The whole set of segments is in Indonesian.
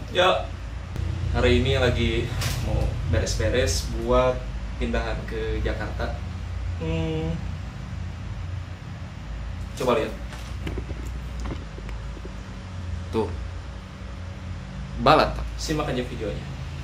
Ya, hari ini lagi mau beres-beres buat pindahan ke Jakarta. Coba lihat. Tuh. Balat. Simak aja videonya.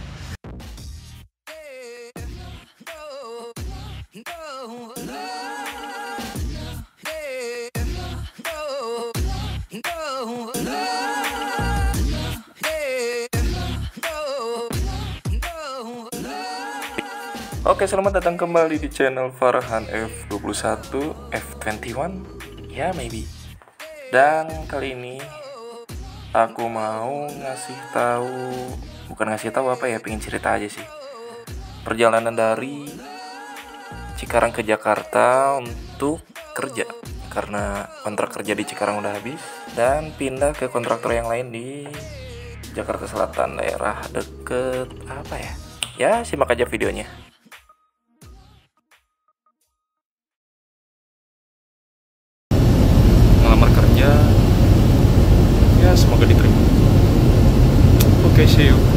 Oke, selamat datang kembali di channel Farhan F21 F21 ya, maybe. Dan kali ini aku mau bukan ngasih tahu apa ya, pengen cerita aja sih. Perjalanan dari Cikarang ke Jakarta untuk kerja, karena kontrak kerja di Cikarang udah habis dan pindah ke kontraktor yang lain di Jakarta Selatan, daerah deket apa ya? Ya, simak aja videonya. Ngelamar kerja, ya semoga diterima. Oke, see you.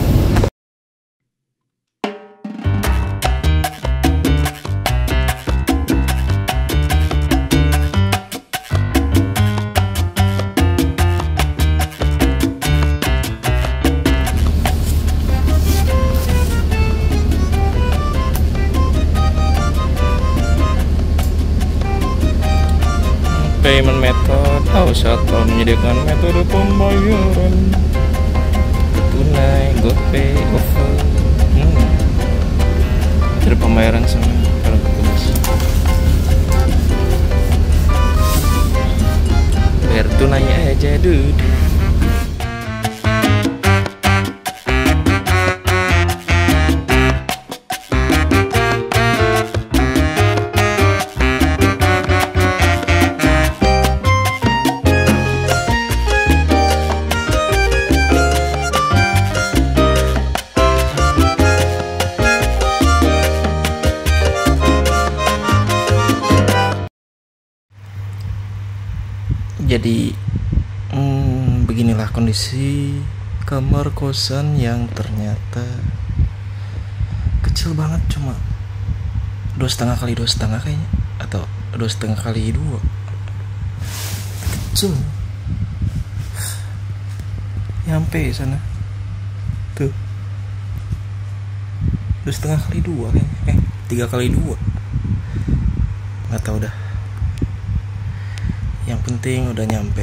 Payment method, atau menyediakan metode pembayaran tunai, GoPay, OVO. Metode pembayaran sama kalau tulis. Bayar tunai aja, dude. Jadi beginilah kondisi kamar kosan yang ternyata kecil banget, cuma 2,5 kali 2,5 kayaknya, atau 2,5 kali 2, kecil, nyampe sana tuh 2,5 kali 2 kayaknya, 3 kali 2, nggak tahu dah. Yang penting udah nyampe.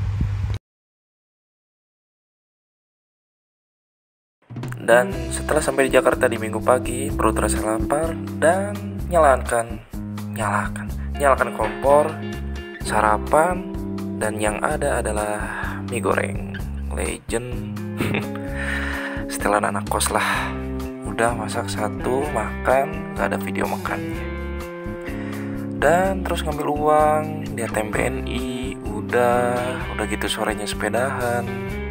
Dan setelah sampai di Jakarta di Minggu pagi, perut terasa lapar dan nyalakan kompor, sarapan, dan yang ada adalah mie goreng legend. Setelan anak kos lah. Udah masak satu, makan, gak ada video makannya. Dan terus ngambil uang di ATM BNI, udah gitu sorenya sepedahan.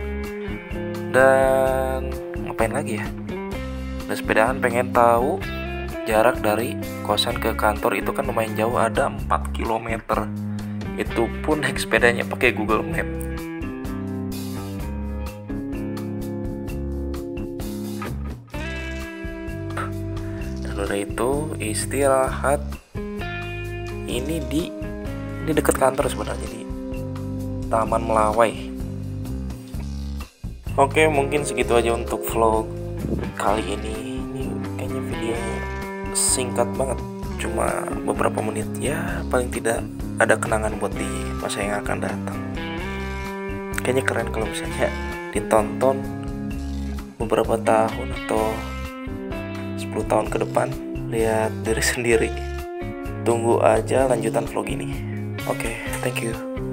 Dan ngapain lagi ya? Udah sepedahan, pengen tahu jarak dari kosan ke kantor itu kan lumayan jauh, ada 4 km. Itu pun naik sepedanya pakai Google Map. Dan udah itu istirahat. Ini dekat kantor sebenarnya, di Taman Melawai. Oke, mungkin segitu aja untuk vlog kali ini. Ini kayaknya video singkat banget, cuma beberapa menit ya, paling tidak ada kenangan buat di masa yang akan datang. Kayaknya keren kalau misalnya ditonton beberapa tahun atau 10 tahun ke depan, lihat diri sendiri. Tunggu aja lanjutan vlog ini. Oke, thank you.